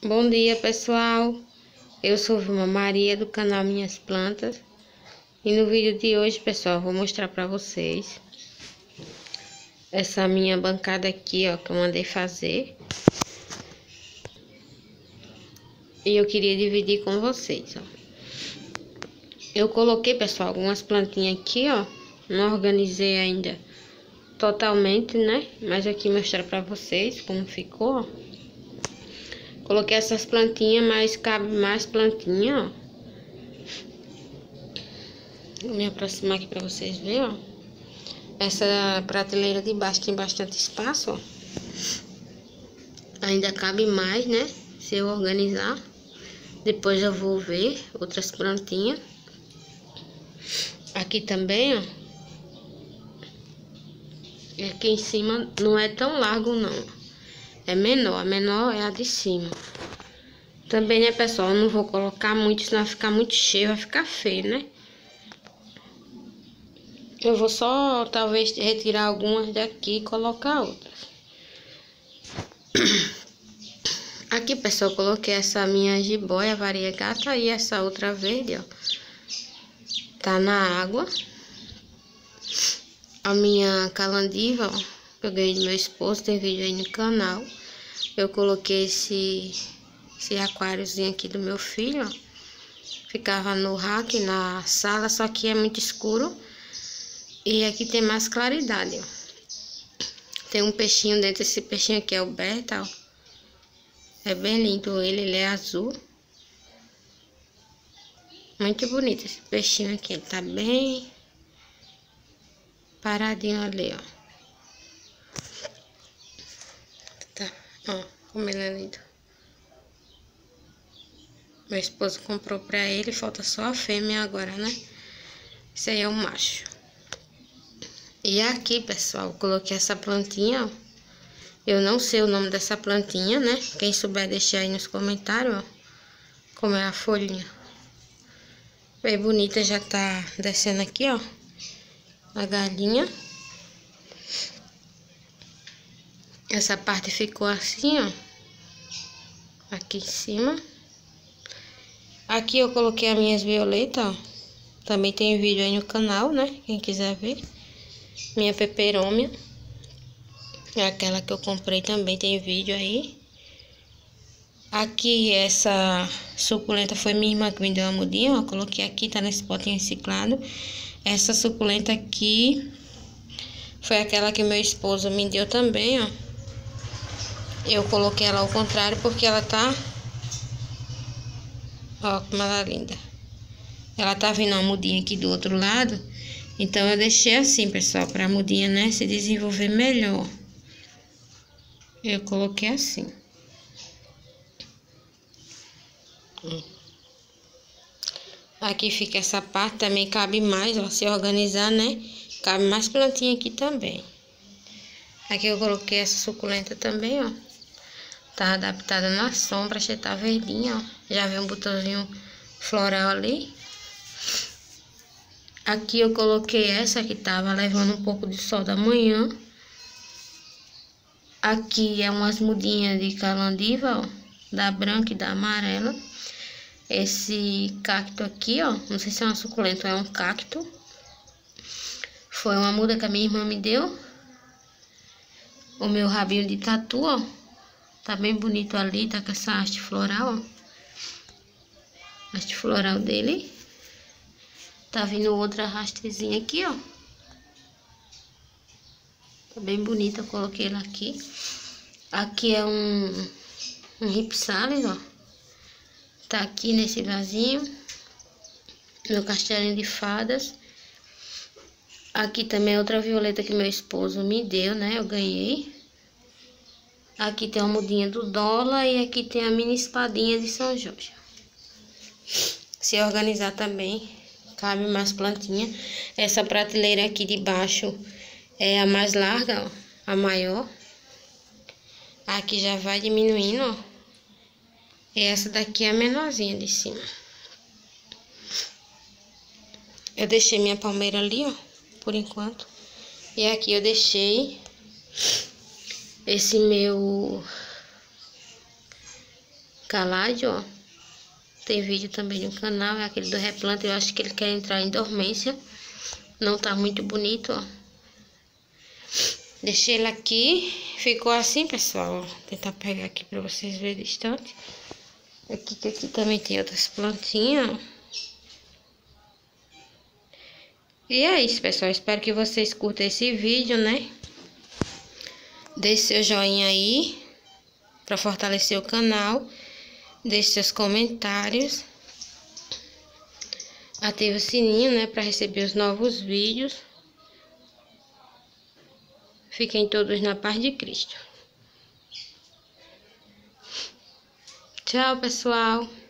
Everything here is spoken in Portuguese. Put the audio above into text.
Bom dia, pessoal. Eu sou Vilma Maria do canal Minhas Plantas. E no vídeo de hoje, pessoal, eu vou mostrar para vocês essa minha bancada aqui, ó, que eu mandei fazer. E eu queria dividir com vocês, ó. Eu coloquei, pessoal, algumas plantinhas aqui, ó. Não organizei ainda totalmente, né? Mas aqui mostrar para vocês como ficou, ó. Coloquei essas plantinhas, mas cabe mais plantinha, ó. Vou me aproximar aqui para vocês verem, ó. Essa prateleira de baixo tem bastante espaço, ó. Ainda cabe mais, né? Se eu organizar. Depois eu vou ver outras plantinhas. Aqui também, ó. E aqui em cima não é tão largo, não. É menor. A menor é a de cima. Também, né, pessoal? Eu não vou colocar muito, senão vai ficar muito cheio, vai ficar feio, né? Eu vou só, talvez, retirar algumas daqui e colocar outras. Aqui, pessoal, eu coloquei essa minha jiboia variegata e essa outra verde, ó. Tá na água. A minha calandiva, ó, que eu ganhei do meu esposo, tem vídeo aí no canal. Eu coloquei esse aquáriozinho aqui do meu filho, ó. Ficava no rack, na sala, só que é muito escuro. E aqui tem mais claridade, ó. Tem um peixinho dentro, esse peixinho aqui é o Berta, ó. É bem lindo ele é azul. Muito bonito esse peixinho aqui, ele tá bem paradinho ali, ó. Tá, ó, como ele é lindo. Meu esposo comprou pra ele, falta só a fêmea agora, né? Esse aí é o macho. E aqui, pessoal, eu coloquei essa plantinha, ó. Eu não sei o nome dessa plantinha, né? Quem souber, deixa aí nos comentários, ó. Como é a folhinha. Bem bonita, já tá descendo aqui, ó. A galinha. Essa parte ficou assim, ó. Aqui em cima. Aqui eu coloquei as minhas violetas, ó. Também tem vídeo aí no canal, né? Quem quiser ver. Minha peperômia. É aquela que eu comprei também, tem vídeo aí. Aqui essa suculenta foi minha irmã que me deu uma mudinha, ó. Coloquei aqui, tá nesse potinho reciclado. Essa suculenta aqui foi aquela que meu esposo me deu também, ó. Eu coloquei ela ao contrário porque ela tá... Ó, como ela é linda. Ela tá vindo uma mudinha aqui do outro lado. Então eu deixei assim, pessoal, pra mudinha, né, se desenvolver melhor. Eu coloquei assim. Aqui fica essa parte, também cabe mais, ó, se organizar, né? Cabe mais plantinha aqui também. Aqui eu coloquei essa suculenta também, ó. Tá adaptada na sombra, já tá verdinha, ó. Já vem um botãozinho floral ali. Aqui eu coloquei essa que tava levando um pouco de sol da manhã. Aqui é umas mudinhas de calandiva, ó. Da branca e da amarela. Esse cacto aqui, ó, não sei se é uma suculenta ou é um cacto. Foi uma muda que a minha irmã me deu. O meu rabinho de tatu, ó, tá bem bonito ali, tá com essa haste floral, ó. Haste floral dele. Tá vindo outra hastezinha aqui, ó. Tá bem bonita, eu coloquei ela aqui. Aqui é um ripsalis, ó. Tá aqui nesse vasinho. Meu castelinho de fadas. Aqui também é outra violeta que meu esposo me deu, né? Eu ganhei. Aqui tem a mudinha do dólar e aqui tem a mini espadinha de São Jorge. Se organizar também, cabe mais plantinha. Essa prateleira aqui de baixo é a mais larga, ó, a maior. Aqui já vai diminuindo, ó. E essa daqui é a menorzinha de cima. Eu deixei minha palmeira ali, ó, por enquanto. E aqui eu deixei esse meu escaládio, ó. Tem vídeo também no canal, é aquele do replante. Eu acho que ele quer entrar em dormência. Não tá muito bonito, ó. Deixei ele aqui. Ficou assim, pessoal. Vou tentar pegar aqui pra vocês verem distante. Aqui também tem outras plantinhas, ó. E é isso, pessoal. Espero que vocês curtam esse vídeo, né? Deixe seu joinha aí pra fortalecer o canal. Deixe seus comentários. Ative o sininho, né, para receber os novos vídeos. Fiquem todos na paz de Cristo. Tchau, pessoal.